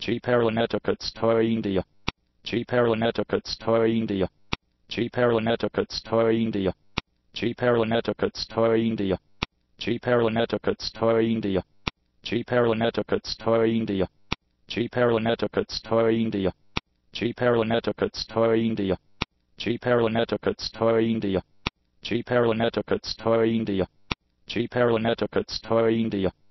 cheapairlineticketstoindia, cheapairlineticketstoindia, cheapairlineticketstoindia, cheapairlineticketstoindia, cheapairlineticketstoindia, cheapairlineticketstoindia, cheapairlineticketstoindia, cheapairlineticketstoindia, cheapairlineticketstoindia, cheapairlineticketstoindia, cheapairlineticketstoindia.